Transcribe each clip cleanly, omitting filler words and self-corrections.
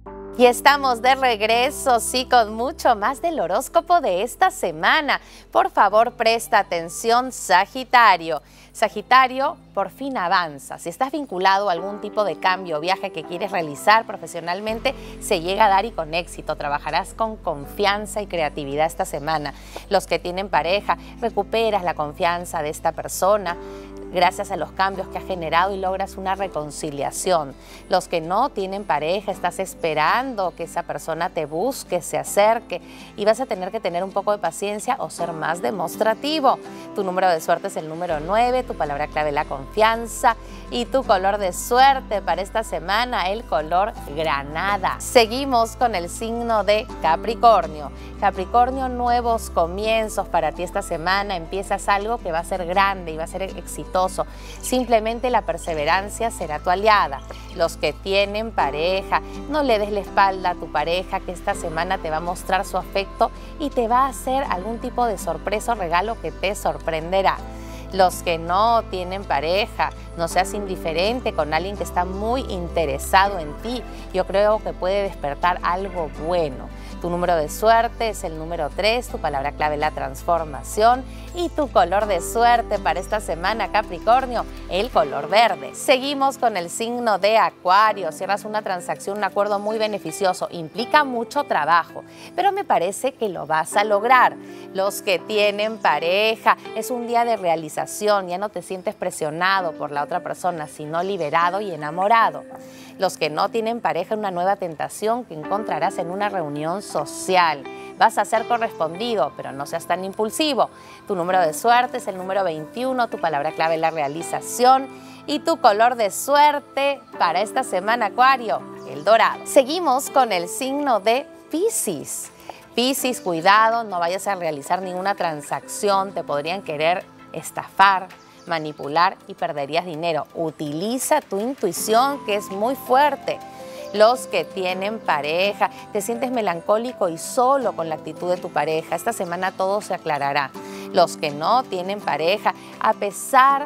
Y estamos de regreso, sí, con mucho más del horóscopo de esta semana. Por favor, presta atención, Sagitario. Sagitario, por fin avanza. Si estás vinculado a algún tipo de cambio o viaje que quieres realizar profesionalmente, se llega a dar y con éxito. Trabajarás con confianza y creatividad esta semana. Los que tienen pareja, recuperas la confianza de esta persona gracias a los cambios que has generado y logras una reconciliación. Los que no tienen pareja, estás esperando que esa persona te busque, se acerque y vas a tener que tener un poco de paciencia o ser más demostrativo. Tu número de suerte es el número 9, tu palabra clave la confianza y tu color de suerte para esta semana el color granada. Seguimos con el signo de Capricornio. Capricornio, nuevos comienzos para ti esta semana. Empiezas algo que va a ser grande y va a ser exitoso. Simplemente la perseverancia será tu aliada. Los que tienen pareja, no le des la espalda a tu pareja, que esta semana te va a mostrar su afecto y te va a hacer algún tipo de sorpresa o regalo que te sorprenderá. Los que no tienen pareja, no seas indiferente con alguien que está muy interesado en ti. Yo creo que puede despertar algo bueno. Tu número de suerte es el número 3, tu palabra clave la transformación y tu color de suerte para esta semana, Capricornio, el color verde. Seguimos con el signo de Acuario. Cierras una transacción, un acuerdo muy beneficioso. Implica mucho trabajo, pero me parece que lo vas a lograr. Los que tienen pareja, es un día de realización. Ya no te sientes presionado por la otra persona, sino liberado y enamorado. Los que no tienen pareja, una nueva tentación que encontrarás en una reunión social. Vas a ser correspondido, pero no seas tan impulsivo. Tu número de suerte es el número 21, tu palabra clave es la realización y tu color de suerte para esta semana, Acuario, el dorado. Seguimos con el signo de Piscis. Piscis, cuidado, no vayas a realizar ninguna transacción, te podrían querer estafar, manipular y perderías dinero. Utiliza tu intuición, que es muy fuerte. Los que tienen pareja, te sientes melancólico y solo con la actitud de tu pareja. Esta semana todo se aclarará. Los que no tienen pareja, a pesar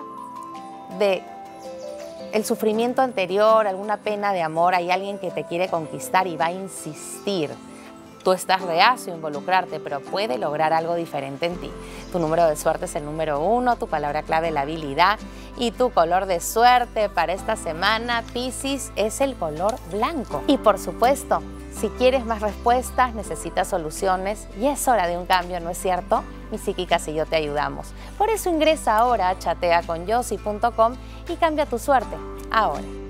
de el sufrimiento anterior, alguna pena de amor, hay alguien que te quiere conquistar y va a insistir. Tú estás reacio a involucrarte, pero puede lograr algo diferente en ti. Tu número de suerte es el número 1, tu palabra clave la habilidad y tu color de suerte para esta semana, Piscis, es el color blanco. Y por supuesto, si quieres más respuestas, necesitas soluciones y es hora de un cambio, ¿no es cierto? Mis psíquicas y yo te ayudamos. Por eso ingresa ahora a chateaconyossi.com y cambia tu suerte ahora.